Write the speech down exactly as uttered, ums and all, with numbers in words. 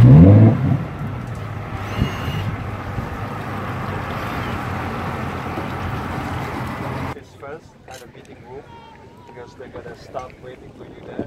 This first at a meeting room because they're gonna stop waiting for you there.